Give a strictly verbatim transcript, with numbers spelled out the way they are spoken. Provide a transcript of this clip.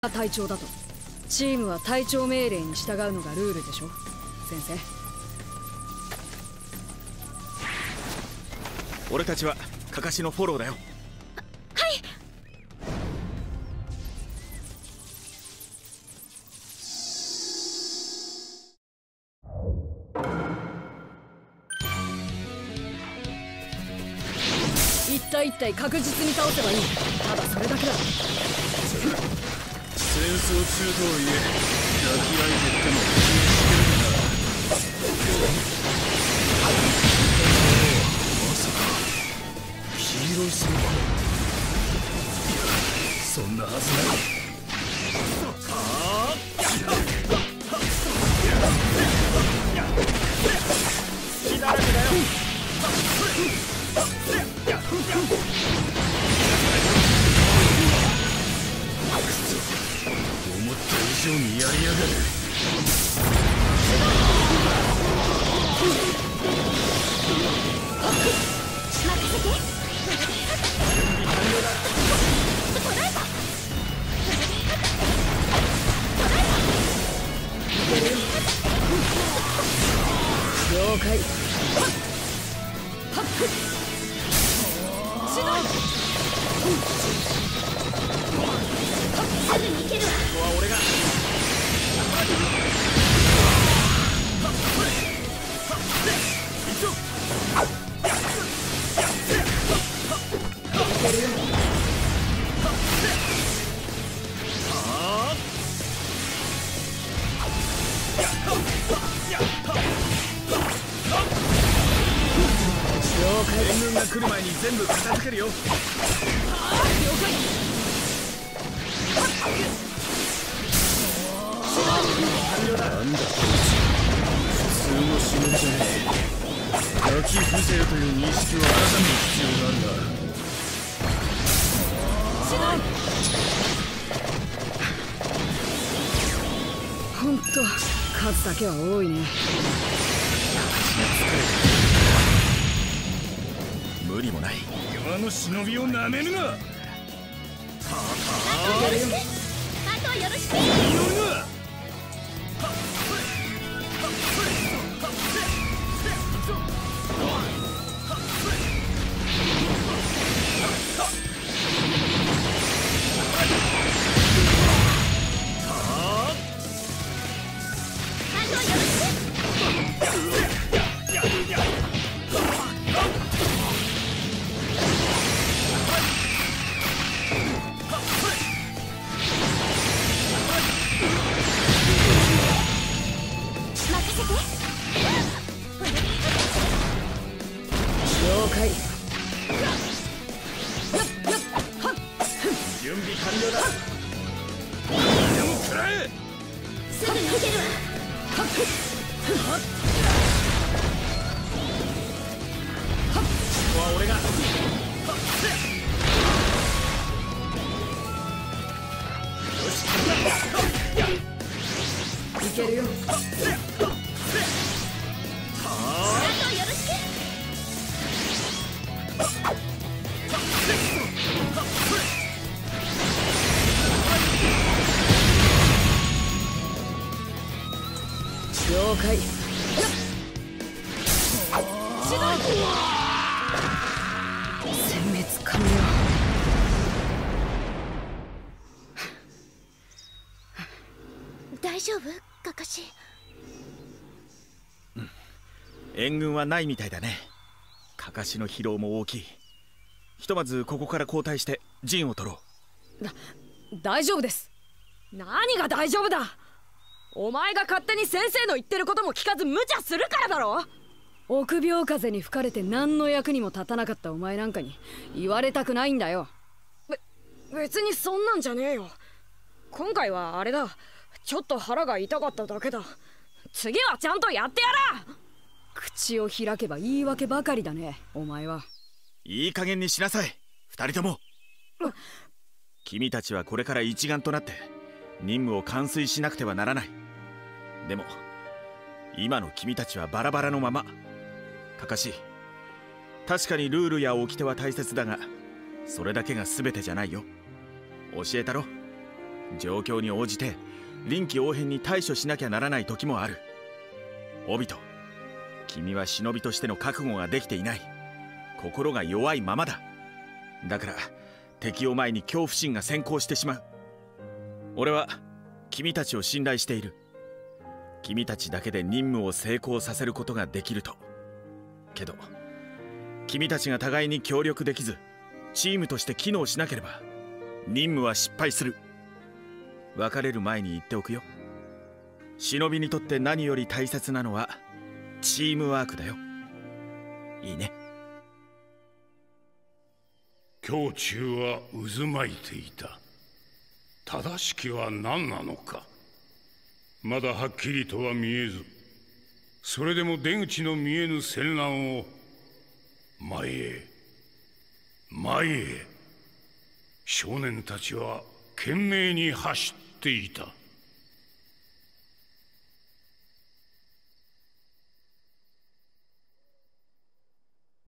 隊長だと。チームは隊長命令に従うのがルールでしょ、先生。 俺たちはカカシのフォローだよ。 はい。 一体一体確実に倒せばいい。ただそれだけだ。 戦争中とはいえ抱き合いてっても気にしてるんだ。まさか黄色い戦法、そんなはずない。 隙だらけだよ。 思った以上にやりやがる。 任せて。 了解。 すぐに行けるわ。 ここは俺が。援軍が来る前に全部片付けるよ。 なんだこいつ、普通の忍びじゃねえ。ガキ風情という認識を改める必要があるな。 ほんと数だけは多いね。 無理もない。 山の忍びをなめるな。 あとよろしく。あとよろしく。 乗るな。 了解。 準備完了だ。 でも食らえ。 すぐに行けるわ。 ここは俺が。よし。 いけるよ。 あとよろしく。 了解。殲滅完了。 大丈夫？カカシ。 援軍はないみたいだね。カカシの疲労も大きい。ひとまずここから交代して陣を取ろう。 だ大丈夫です。何が大丈夫だ。お前が勝手に先生の言ってることも聞かず無茶するからだろ。臆病風に吹かれて何の役にも立たなかったお前なんかに言われたくないんだよ。べ別にそんなんじゃねえよ。今回はあれだ、ちょっと腹が痛かっただけだ。次はちゃんとやってやら。口を開けば言い訳ばかりだね、お前は。 いい加減にしなさい、二人とも。君たちはこれから一丸となって任務を完遂しなくてはならない。でも今の君たちはバラバラのまま。カカシ、確かにルールや掟は大切だが、それだけが全てじゃないよ。教えたろ。 状況に応じて臨機応変に対処しなきゃならない時もある。オビト、君は忍びとしての覚悟ができていない。心が弱いままだ。だから敵を前に恐怖心が先行してしまう。俺は君たちを信頼している。君たちだけで任務を成功させることができると。けど君たちが互いに協力できずチームとして機能しなければ任務は失敗する。別れる前に言っておくよ。忍びにとって何より大切なのはチームワークだよ。いいね。 胸中は渦巻いていた。正しきは何なのかまだはっきりとは見えず、それでも出口の見えぬ戦乱を前へ前へ少年たちは懸命に走っていた。